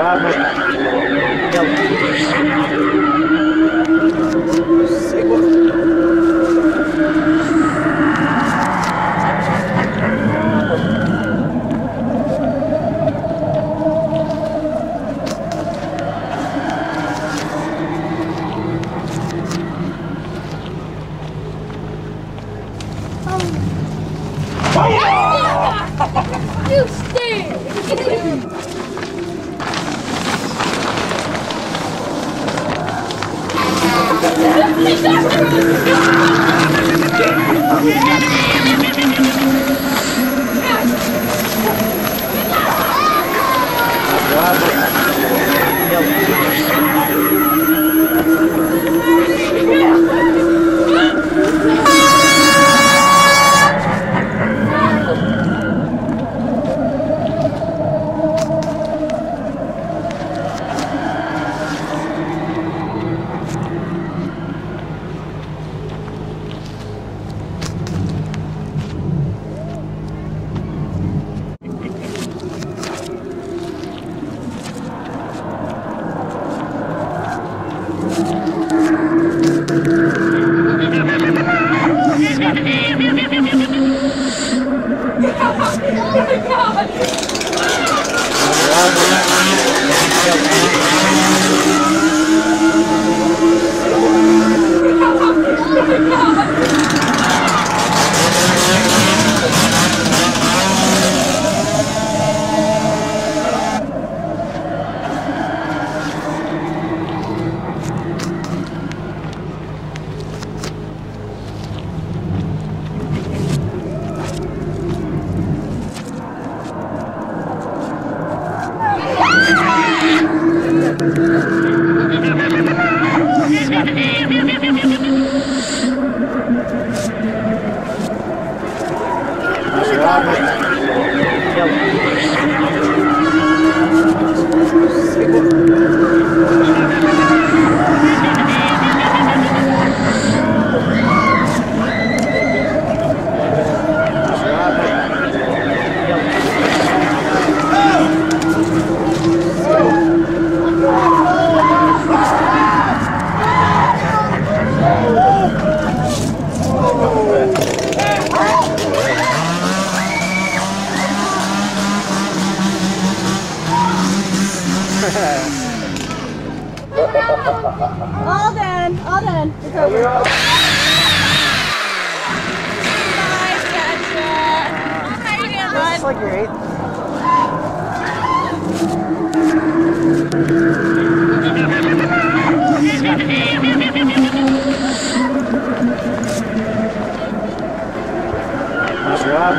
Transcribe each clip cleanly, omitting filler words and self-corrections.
You stink! All done, all done. It's over. Nice catch. How you doing, bud? It's like your eighth. Nice job,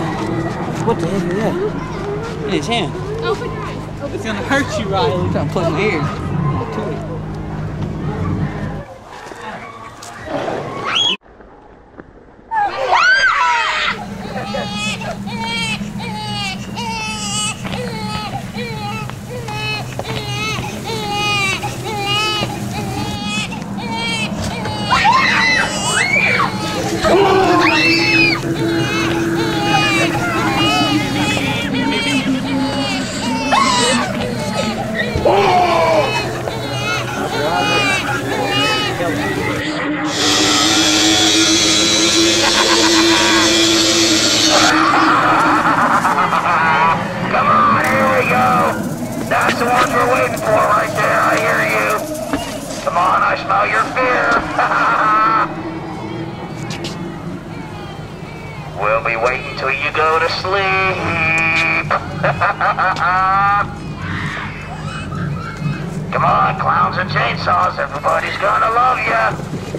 What the heck is that? In his hand. Open your eyes. It's gonna hurt you, Riley. I'm trying to plug my ear to it. Come on, here we go. That's the ones we're waiting for right there. I hear you. Come on, I smell your fear. We'll be waiting till you go to sleep. Come on, clowns and chainsaws. Everybody's gonna love ya.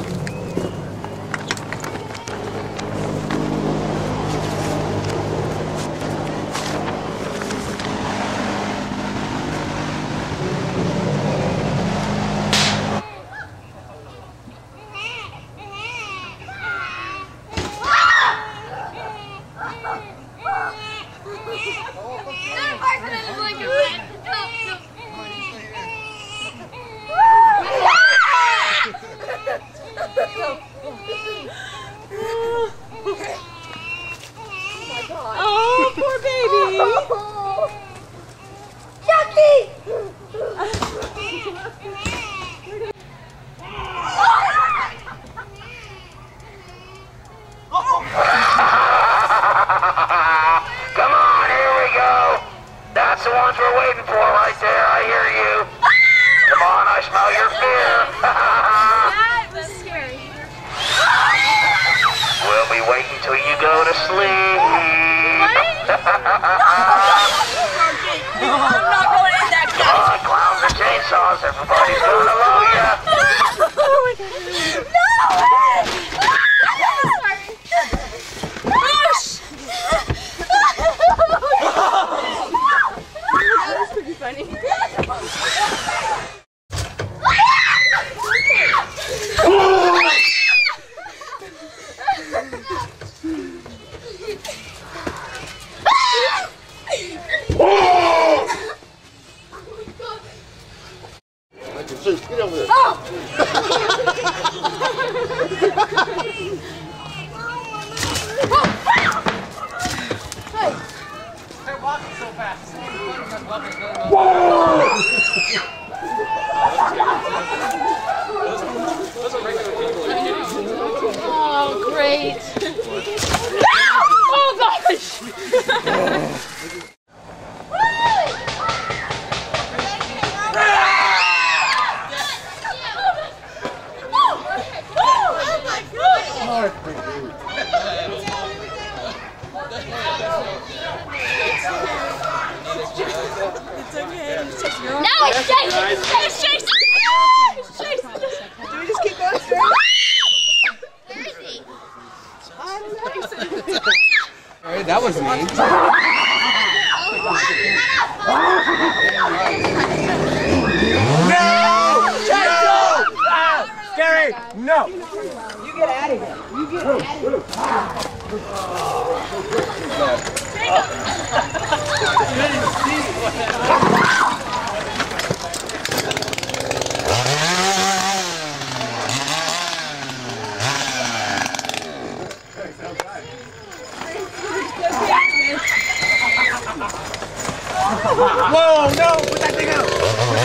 Oh, poor baby. Chucky! Come on, here we go. That's the ones we're waiting for right there. I hear you. Come on, I smell your fear. That was scary. We'll be waiting till you go to sleep. I'm not going in that Come on, clowns and chainsaws. Everybody's gonna love ya. Get over there. They're walking so fast. Oh, great. Oh, gosh. Now it's Jason! It's Jason! It's Jason! Do we just keep going straight? Where is he? Alright, that was me. Gary, no! You get out of here. You get out Whoa, no! Put that thing out!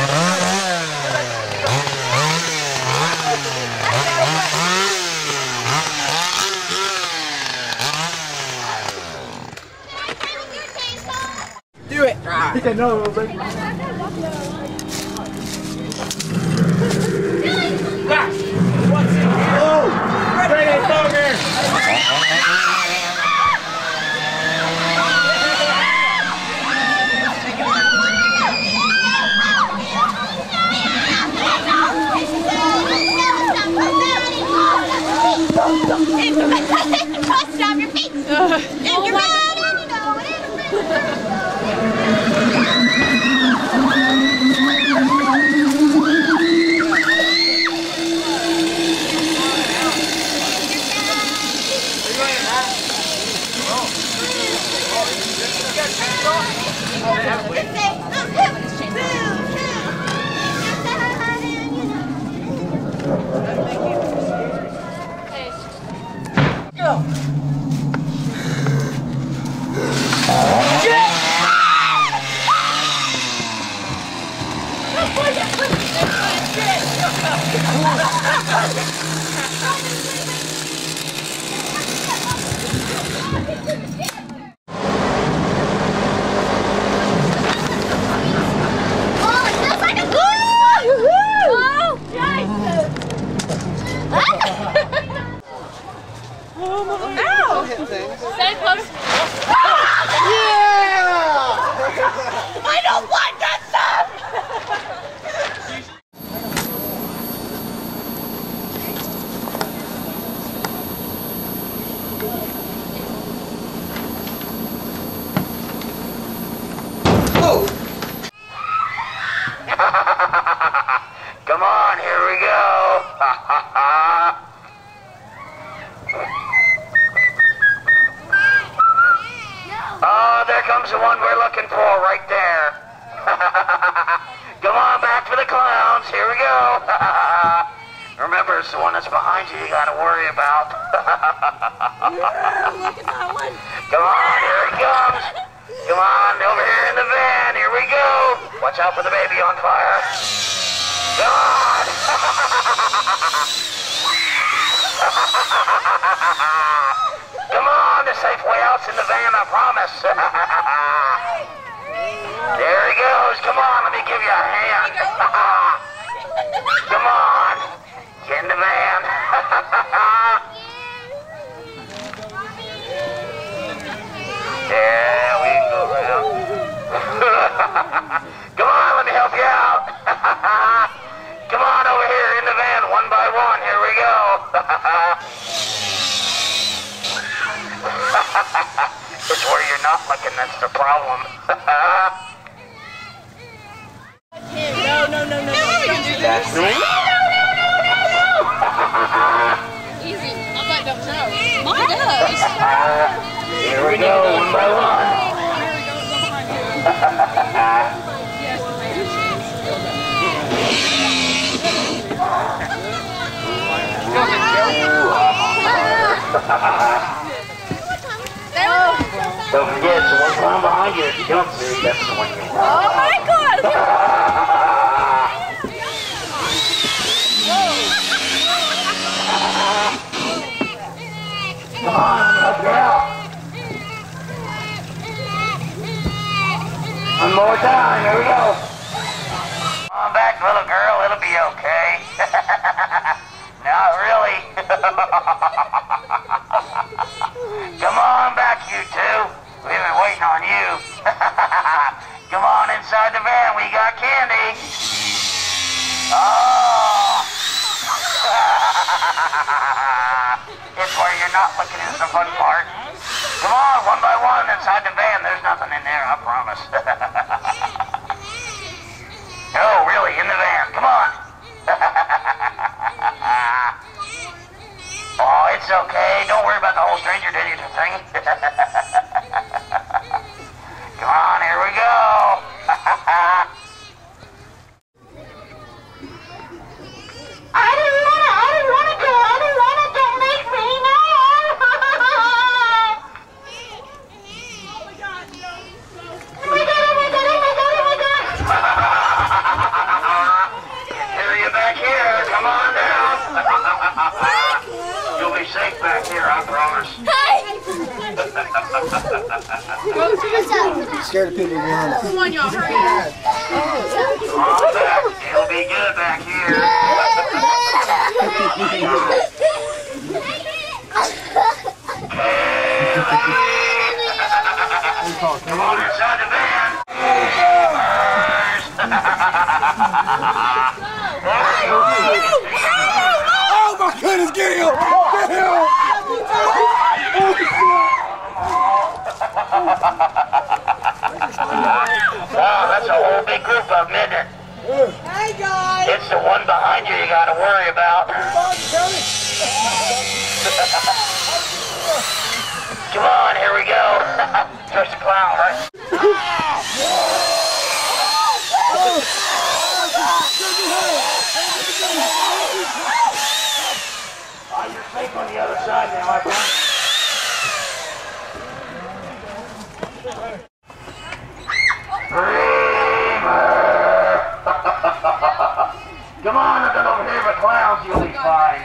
Do it. Yeah, no, baby. What's in here? Oh! Straight in, Boger! Cross it off your feet. And you're ready. Stay close. I don't like that stuff! Come on, here we go. Oh, there comes the one we're looking for right there. Come on back for the clowns. Here we go. Remember, it's the one that's behind you gotta worry about. Look at that one. Come on, here he comes. Come on, over here in the van. Here we go. Watch out for the baby on fire. Come on. Come on, the safe way out's in the van, I promise. There he goes. Come on, let me give you a hand. Come on. Get in the van. Yeah, we can go around. Come on, let me help you out. Come on over here in the van, one by one. Here we go. It's where you're not looking, that's the problem. No. That's me. Easy. Mine don't know. Mine does. Here we go, one by one. Don't forget, the one clown behind you, if you don't see, that's the one you want. Oh my God! Come on, help you out. One more time, here we go. Come on back, little girl, it'll be okay. Not really. Come on back, you two. We've been waiting on you. Come on inside the van, we got candy. Oh! It's where you're not looking is the fun part. Come on, one by one inside the van. There's nothing in there, I promise. Oh, really, in the van. Come on. Oh, it's okay. Don't worry about the whole stranger danger thing. Come on, here we go. I didn't want to go. Don't make me, no. Oh my God, no. Oh my God. Hear you back here. Come on down. You'll be safe back here, I promise. Scared of people behind us. Come on, y'all, hurry. Come on back. It'll be good back here. Come on inside the van. Oh my goodness, get him! Get him! Wow, that's a whole big group of them, isn't it? Hey guys! It's the one behind you gotta worry about. Come on, here we go. There's the clown, right? outside now, I promise. Come on, nothing over here but clowns, you'll be fine.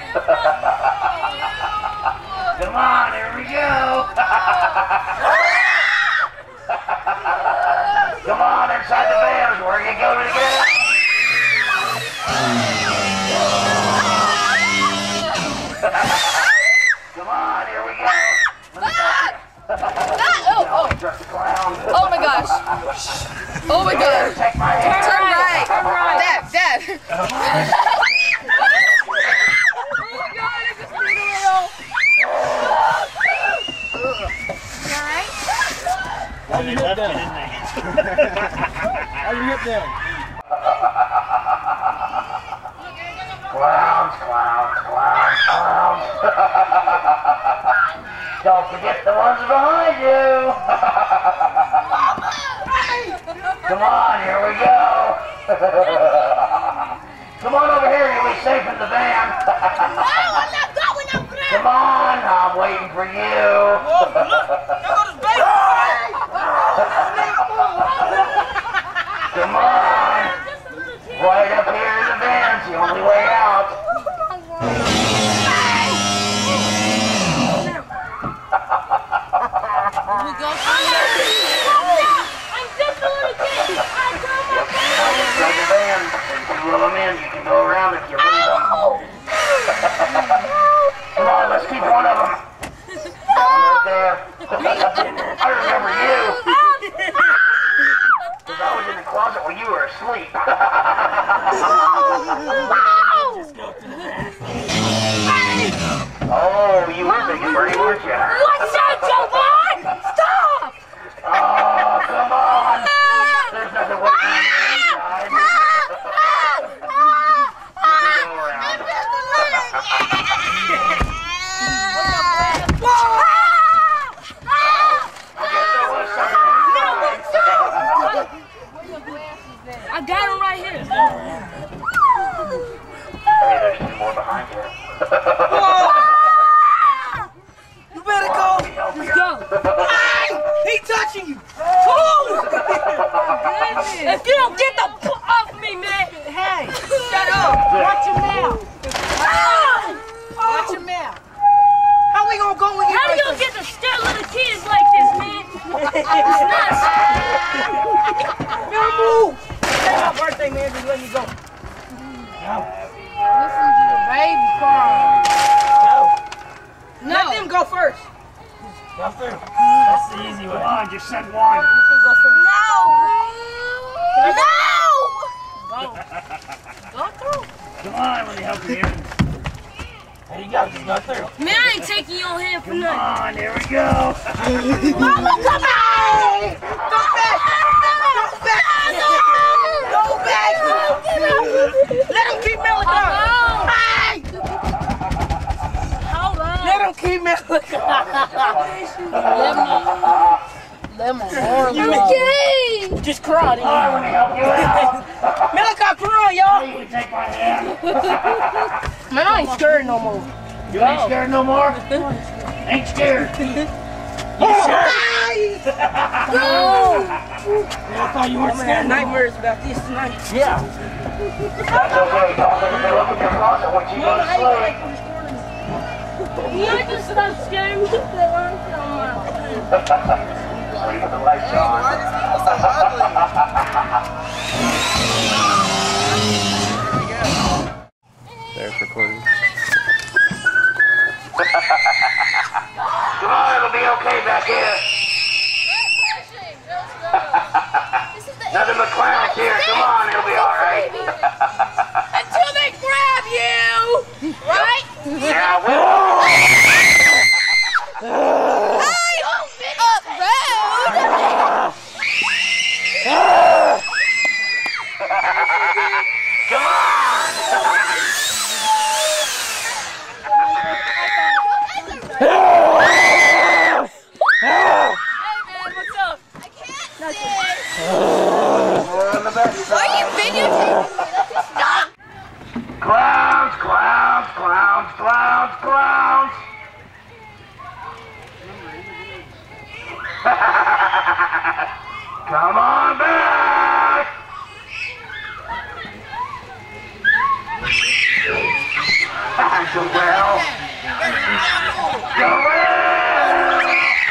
Come on, here we go. Come on, inside the van is where you go to get it. Come on, here we go. Just a clown. Oh my gosh. Oh my gosh. Take my hand. Turn right. Turn right. Dad. Oh my god, I just made a little. You alright? How you hip down? How you hip down? Clowns, clowns, clowns, clowns. Don't forget the ones behind you. Come on, here we go. Come on over here, you'll be safe in the van. No, I'm not going, I'm grabbing. Come on, I'm waiting for you. Come on. Right up here in the van's the only way out. You can go around if you leave them. Come on, let's keep one of them. Right there. I remember you. Because I was in the closet when you were asleep. Oh, you were thinking Bernie, weren't you? What's that, Jovan? Stop! Oh, come on. There's nothing waiting on the inside. I got him right here. Hey, there's two more behind you. You better go. Let's go. Hey, he touching you. If you don't get the off me, man. Hey, shut up. Watch your mouth. Watch your mouth. How we gonna go in here? How you gonna get to stare little kids like this, man? It's nuts. Man, move. It's my birthday, man. Just let me go. Listen to the baby cry. No. Let them go first. That's the easy way. Come on, just send one. Let them go first. No! Go through. Come on, let me help you in. There you go, just go through. Man, I ain't taking your hand for Come nothing. on, here we go. Mama, come on! Go back! Go back! Go back! Let him keep Melicon! Hey! Hold on. Let him keep Melicon! Lemon. You okay? Just cry. Let me help you out. Melicon, come on, y'all! You can take my hand. Man, I ain't scared no more. You ain't scared no more? Ain't scared. Hey! Go! I thought you were I'm gonna have nightmares about this tonight. Yeah. That's okay. Don't look in your closet when you go to sleep. You just stop scaring me. Sleep with the lights on. There's recording. Come on, it'll be okay back here. Nothing but clowns here. Come on, it'll be all right. Until they grab you! Right? Yeah, well. Hey, up road! Come on. Come on back! Joel! Joel!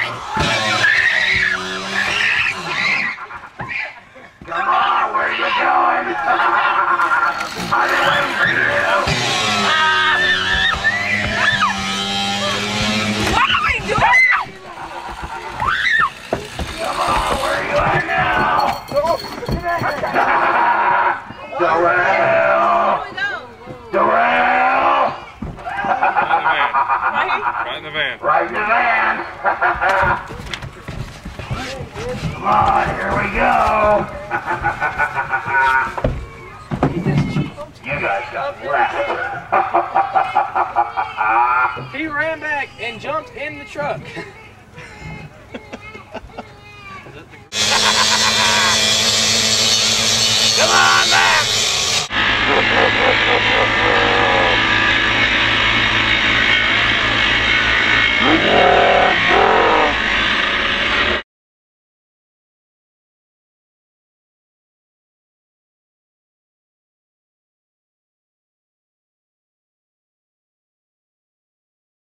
Come on, where are you going? I've been waiting for you. What are we doing? Come on, where are you at now? Darrell! Darrell! Right in the van. Right in the van. Come on, here we go. You guys got left. He ran back and jumped in the truck. Come on back. Yeah.